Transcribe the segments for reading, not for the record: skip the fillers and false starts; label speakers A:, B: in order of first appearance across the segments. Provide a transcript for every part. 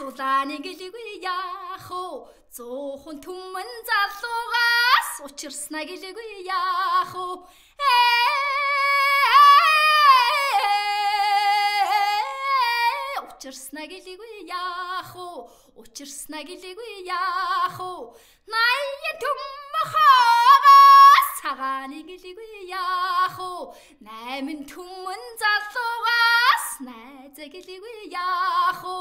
A: Дулааны гэлээгүй яах вэ? Зуухан түмэн залуугаас учирснаа гэлээгүй яах вэ? Учирснаа гэлээгүй яах вэ? Учирснаа гэлээгүй яах вэ? Наян түмхагаас цагааны гэлээгүй яах вэ? Найман түмэн залуугаас найза гэлээгүй яах вэ?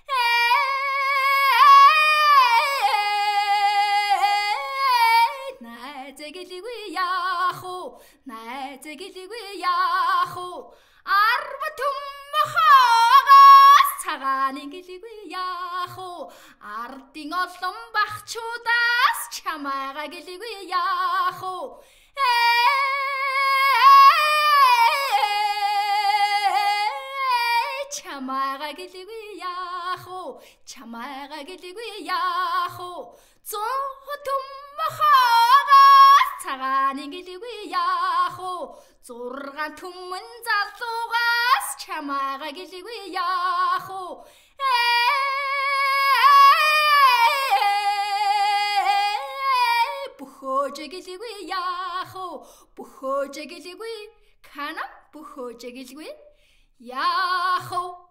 A: Найза гэлээгүй яах вэ? Найза гэлээгүй яах вэ? Арва түмхагаас цагааны гэлээгүй яах вэ? Ардын олон багчуудаас чамайга гэлээгүй яах вэ? Чамайга гэлээгүй яах вэ? Чамайга гэлээгүй яах вэ? Зоо түмхагаас цагааны гэлээгүй яах вэ? Зургаан түмэн залуугаас чамайга гэлээгүй яах вэ? Бөхөөж гэлээгүй яах вэ? Бөхөөж гэлээгүй. Кана бөхөөж гэлээгүй яах вэ?